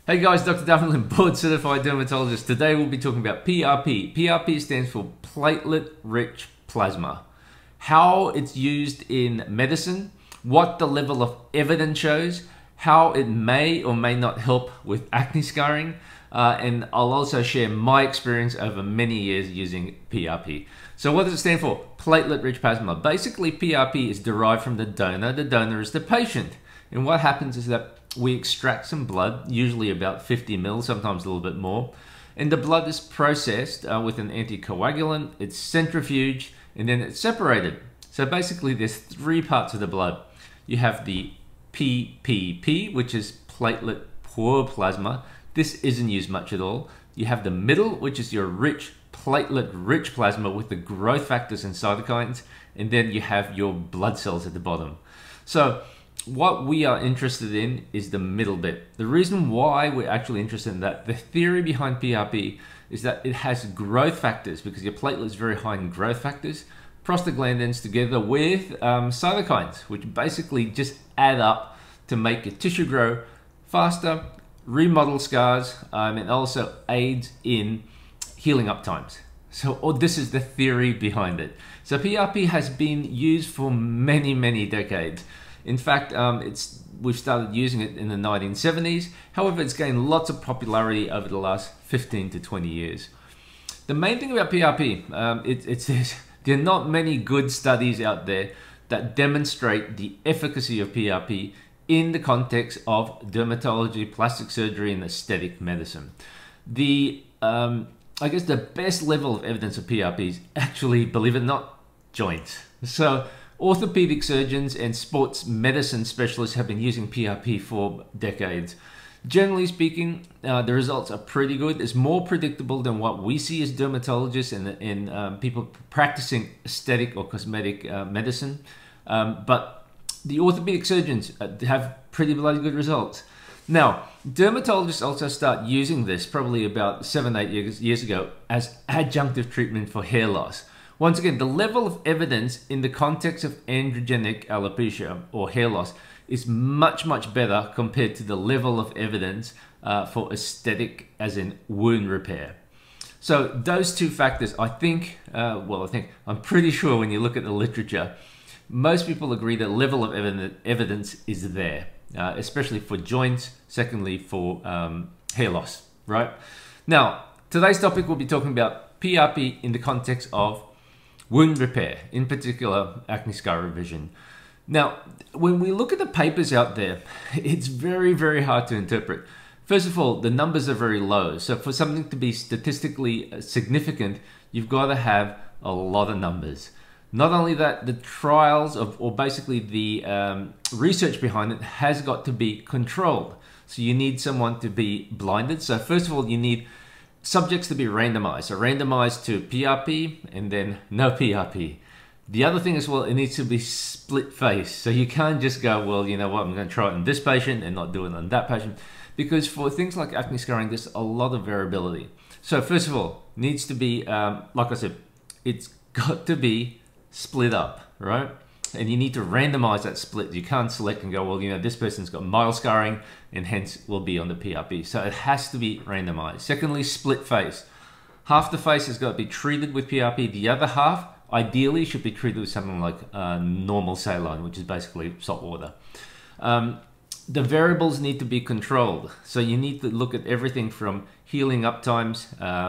Hey guys, Dr. Davin, board certified dermatologist. Today we'll be talking about PRP. PRP stands for platelet-rich plasma. How it's used in medicine, what the level of evidence shows, how it may or may not help with acne scarring, and I'll also share my experience over many years using PRP. So what does it stand for? Platelet-rich plasma. Basically, PRP is derived from the donor. The donor is the patient. And what happens is that we extract some blood, usually about 50 mils, sometimes a little bit more. And the blood is processed with an anticoagulant, it's centrifuged, and then it's separated. So basically there's three parts of the blood. You have the PPP, which is platelet poor plasma. This isn't used much at all. You have the middle, which is your platelet-rich plasma with the growth factors and cytokines. And then you have your blood cells at the bottom. So what we are interested in is the middle bit. The reason why we're actually interested in that, the theory behind PRP is that it has growth factors because your platelet is very high in growth factors, prostaglandins together with cytokines, which basically just add up to make your tissue grow faster, remodel scars, and also aids in healing up times. So this is the theory behind it. So PRP has been used for many, many decades. In fact, we've started using it in the 1970s. However, it's gained lots of popularity over the last 15 to 20 years. The main thing about PRP, there are not many good studies out there that demonstrate the efficacy of PRP in the context of dermatology, plastic surgery, and aesthetic medicine. I guess the best level of evidence of PRP is actually, believe it or not, joints. So orthopedic surgeons and sports medicine specialists have been using PRP for decades. Generally speaking, the results are pretty good. It's more predictable than what we see as dermatologists and people practicing aesthetic or cosmetic medicine. But the orthopedic surgeons have pretty bloody good results. Now, dermatologists also start using this probably about 7-8 years ago as adjunctive treatment for hair loss. Once again, the level of evidence in the context of androgenic alopecia or hair loss is much, much better compared to the level of evidence for aesthetic, as in wound repair. So those two factors, I'm pretty sure when you look at the literature, most people agree that level of evidence is there, especially for joints, secondly for hair loss, right? Now, today's topic we'll be talking about PRP in the context of wound repair, in particular acne scar revision. Now, when we look at the papers out there, it's very, very hard to interpret. First of all, the numbers are very low. So for something to be statistically significant, you've got to have a lot of numbers. Not only that, the trials or basically the research behind it has got to be controlled. So you need someone to be blinded. So first of all, you need subjects to be randomized. So randomized to PRP and then no PRP. The other thing as well, it needs to be split face. So you can't just go, well, you know what, I'm going to try it on this patient and not do it on that patient. Because for things like acne scarring, there's a lot of variability. So first of all, needs to be, like I said, it's got to be split up, right? And you need to randomize that split. You can't select and go, well, you know, this person's got mild scarring and hence will be on the PRP. So it has to be randomized. Secondly, split face. Half the face has got to be treated with PRP. The other half, ideally, should be treated with something like normal saline, which is basically salt water. The variables need to be controlled. So you need to look at everything from healing up times,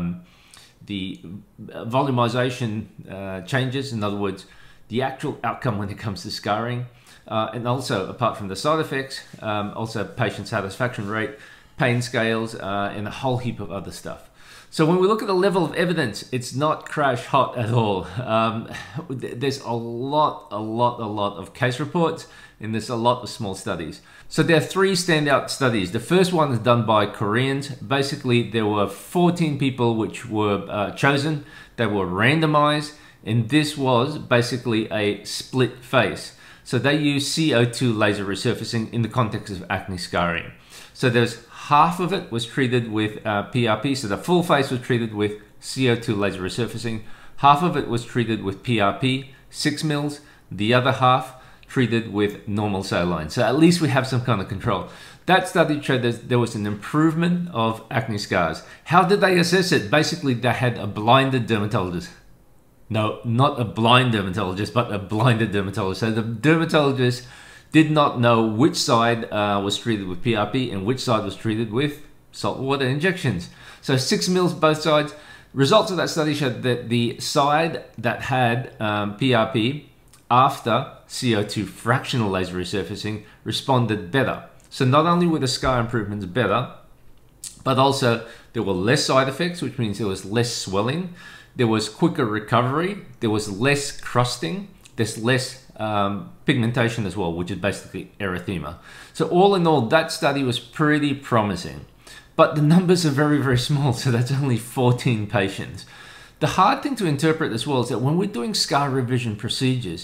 the volumization changes, in other words, the actual outcome when it comes to scarring, and also apart from the side effects, also patient satisfaction rate, pain scales, and a whole heap of other stuff. So when we look at the level of evidence, it's not crash hot at all. There's a lot of case reports, and there's a lot of small studies. So there are three standout studies. The first one is done by Koreans. Basically, there were 14 people which were chosen. They were randomized, and this was basically a split face. So they used CO2 laser resurfacing in the context of acne scarring. So there's half of it was treated with PRP. So the full face was treated with CO2 laser resurfacing. Half of it was treated with PRP, 6 mils. The other half treated with normal saline. So at least we have some kind of control. That study showed that there was an improvement of acne scars. How did they assess it? Basically, they had a blinded dermatologist. No, not a blind dermatologist, but a blinded dermatologist. So the dermatologist did not know which side was treated with PRP and which side was treated with saltwater injections. So 6 mils both sides. Results of that study showed that the side that had PRP after CO2 fractional laser resurfacing responded better. So not only were the scar improvements better, but also there were less side effects, which means there was less swelling, there was quicker recovery, there was less crusting, there's less pigmentation as well, which is basically erythema. So all in all, that study was pretty promising. But the numbers are very, very small, so that's only 14 patients. The hard thing to interpret as well is that when we're doing scar revision procedures,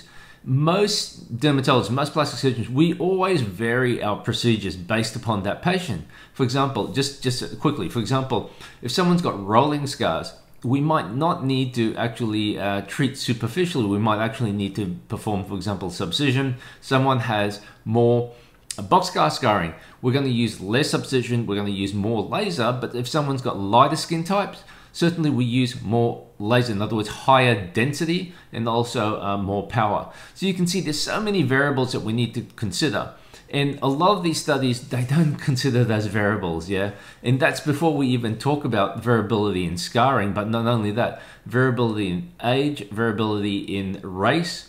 most dermatologists, most plastic surgeons, we always vary our procedures based upon that patient. For example, just quickly, for example, if someone's got rolling scars, we might not need to actually treat superficially. We might actually need to perform, for example, subcision. Someone has more boxcar scarring, we're going to use less subcision, we're going to use more laser. But if someone's got lighter skin types, certainly we use more laser, in other words, higher density and also more power. So you can see there's so many variables that we need to consider. And a lot of these studies, they don't consider those variables, yeah? And that's before we even talk about variability in scarring, but not only that, variability in age, variability in race,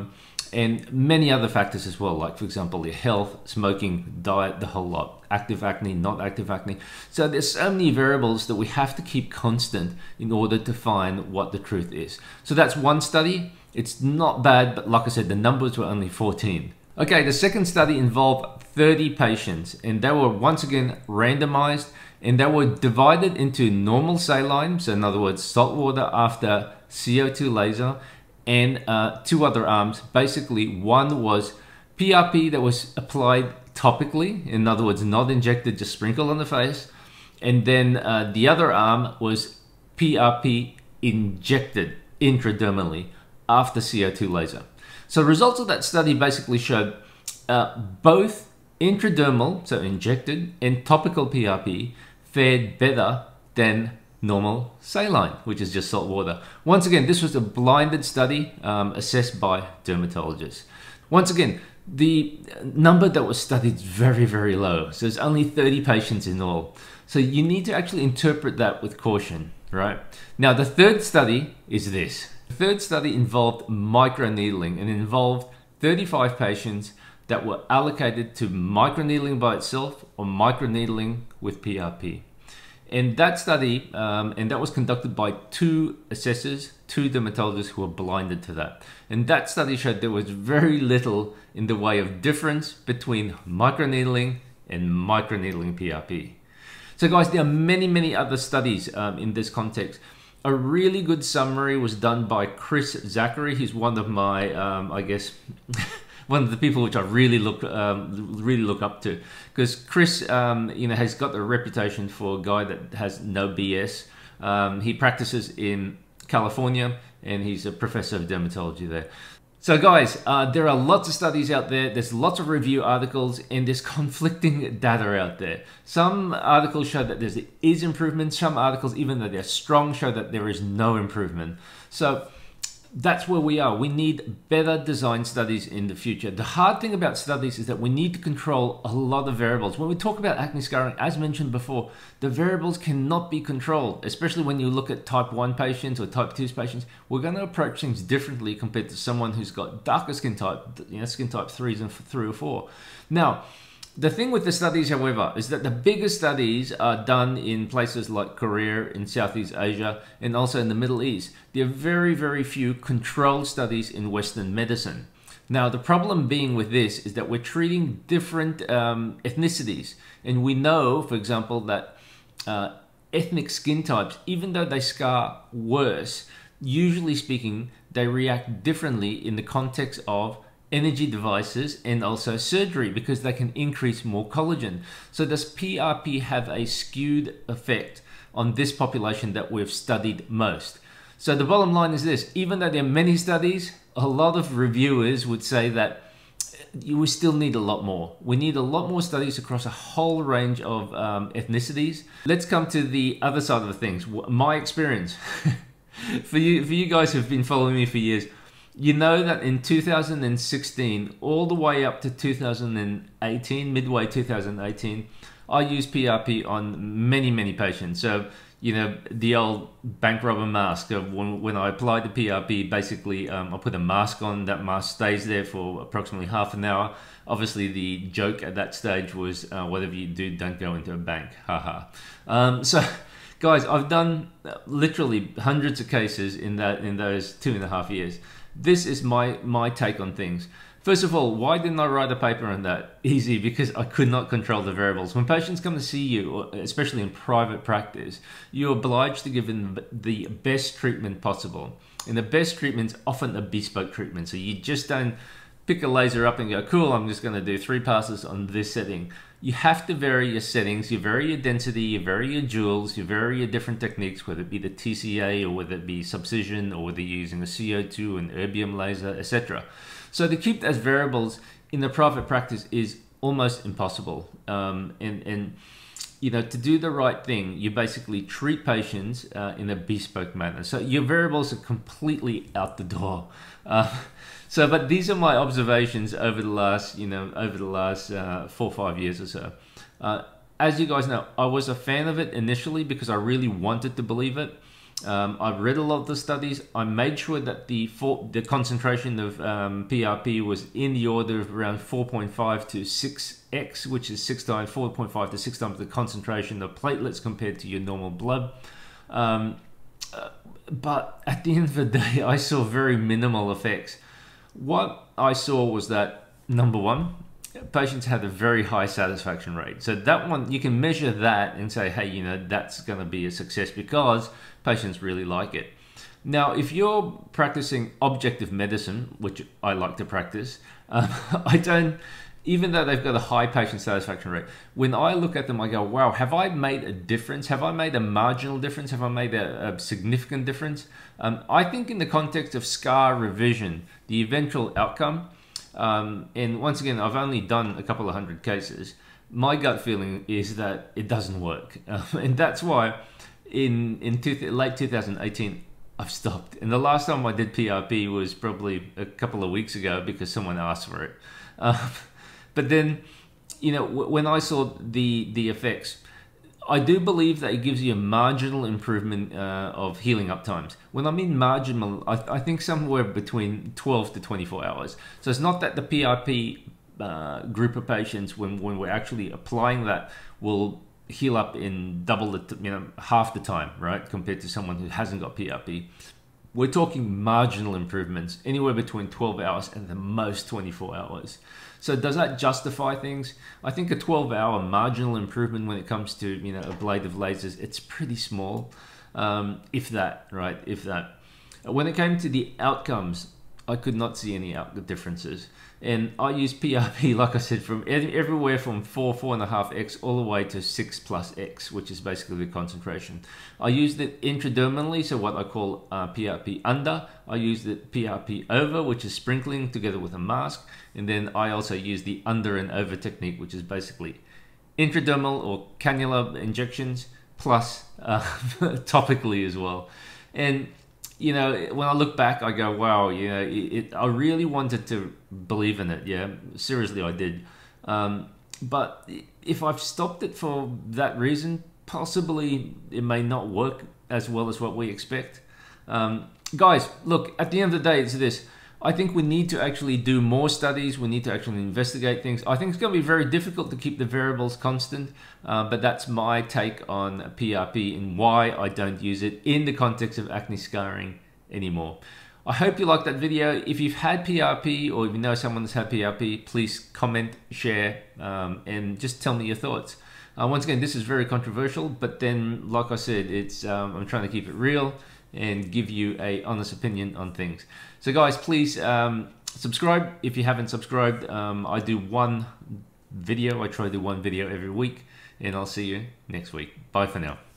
and many other factors as well, like for example, your health, smoking, diet, the whole lot, active acne, not active acne. So there's so many variables that we have to keep constant in order to find what the truth is. So that's one study. It's not bad, but like I said, the numbers were only 14. Okay, the second study involved 30 patients, and they were once again randomized, and they were divided into normal saline, so in other words, salt water after CO2 laser, and two other arms. Basically, one was PRP that was applied topically, in other words, not injected, just sprinkled on the face. And then the other arm was PRP injected intradermally after CO2 laser. So results of that study basically showed both intradermal, so injected, and topical PRP fared better than normal saline, which is just salt water. Once again, this was a blinded study assessed by dermatologists. Once again, the number that was studied is very, very low. So there's only 30 patients in all. So you need to actually interpret that with caution, right? Now, the third study is this. The third study involved microneedling and involved 35 patients that were allocated to microneedling by itself or microneedling with PRP. And that study, and that was conducted by 2 assessors, 2 dermatologists who were blinded to that. And that study showed there was very little in the way of difference between microneedling and microneedling PRP. So guys, there are many, many other studies in this context. A really good summary was done by Chris Zachary. He's one of my, I guess, one of the people which I really look up to, because Chris, has got a reputation for a guy that has no BS. He practices in California, and he's a professor of dermatology there. So guys, there are lots of studies out there. There's lots of review articles, and there's conflicting data out there. Some articles show that there is improvement. Some articles, even though they're strong, show that there is no improvement. So that's where we are. We need better design studies in the future. The hard thing about studies is that we need to control a lot of variables. When we talk about acne scarring, as mentioned before, the variables cannot be controlled, especially when you look at type 1 patients or type 2 patients. We're going to approach things differently compared to someone who's got darker skin type, skin type 3s and 3 or 4. Now, the thing with the studies, however, is that the biggest studies are done in places like Korea, in Southeast Asia, and also in the Middle East. There are very, very few controlled studies in Western medicine. Now, the problem being with this is that we're treating different ethnicities. And we know, for example, that ethnic skin types, even though they scar worse, usually speaking, they react differently in the context of energy devices and also surgery, because they can increase more collagen. So does PRP have a skewed effect on this population that we've studied most? So the bottom line is this: even though there are many studies, a lot of reviewers would say that we still need a lot more. We need a lot more studies across a whole range of ethnicities. Let's come to the other side of the things. My experience. For you guys who've been following me for years, you know that in 2016 all the way up to 2018, midway 2018, I used PRP on many patients. So, you know, the old bank robber mask of when I applied the PRP, basically I put a mask on, that mask stays there for approximately half an hour. Obviously the joke at that stage was whatever you do, don't go into a bank, haha. So guys, I've done literally hundreds of cases in those 2.5 years. This is my take on things. First of all, why didn't I write a paper on that? Easy, because I could not control the variables. When patients come to see you, especially in private practice, you're obliged to give them the best treatment possible. And the best treatment's often a bespoke treatment. So you just don't pick a laser up and go, cool, I'm just going to do 3 passes on this setting. You have to vary your settings, you vary your density, you vary your joules, you vary your different techniques, whether it be the TCA or whether it be subcision or whether you're using a CO2 and erbium laser, etc. So to keep those variables in the private practice is almost impossible. And you know, to do the right thing, you basically treat patients in a bespoke manner. So your variables are completely out the door. But these are my observations over the last, 4 or 5 years or so. As you guys know, I was a fan of it initially because I really wanted to believe it. I've read a lot of the studies. I made sure that the concentration of PRP was in the order of around 4.5 to 6x, which is 4.5 to 6 times the concentration of platelets compared to your normal blood. But at the end of the day, I saw very minimal effects. What I saw was that, number one, patients had a very high satisfaction rate. So that one, you can measure that and say, hey, you know, that's going to be a success because patients really like it. Now, if you're practicing objective medicine, which I like to practice, even though they've got a high patient satisfaction rate, when I look at them, I go, wow, have I made a difference? Have I made a marginal difference? Have I made a significant difference? I think in the context of scar revision, the eventual outcome, and once again, I've only done a couple of 100 cases, my gut feeling is that it doesn't work. And that's why in late 2018, I've stopped. And the last time I did PRP was probably a couple of weeks ago because someone asked for it. But then, you know, when I saw the effects, I do believe that it gives you a marginal improvement of healing up times. When I mean marginal, I think somewhere between 12 to 24 hours. So it's not that the PRP group of patients, when we're actually applying that, will heal up in half the time, right? Compared to someone who hasn't got PRP. We're talking marginal improvements, anywhere between 12 hours and the most 24 hours. So does that justify things? I think a 12-hour marginal improvement when it comes to, you know, ablative lasers, it's pretty small, if that, right? If that. When it came to the outcomes, I could not see any differences. And I use PRP, like I said, from everywhere from 4.5x all the way to 6 plus x, which is basically the concentration. I used it intradermally, so what I call PRP under. I used it PRP over, which is sprinkling together with a mask. And then I also use the under and over technique, which is basically intradermal or cannula injections plus topically as well. And you know, when I look back, I go, wow, you know, I really wanted to believe in it. Yeah, seriously, I did. But if I've stopped it for that reason, possibly it may not work as well as what we expect. Guys, look, at the end of the day, it's this. I think we need to actually do more studies. We need to actually investigate things. I think it's going to be very difficult to keep the variables constant, but that's my take on PRP and why I don't use it in the context of acne scarring anymore. I hope you liked that video. If you've had PRP or if you know someone that's had PRP, please comment, share, and just tell me your thoughts. Once again, this is very controversial, but then, like I said, it's I'm trying to keep it real and give you an honest opinion on things. So guys, please subscribe if you haven't subscribed. I do one video. I try to do one video every week, and I'll see you next week. Bye for now.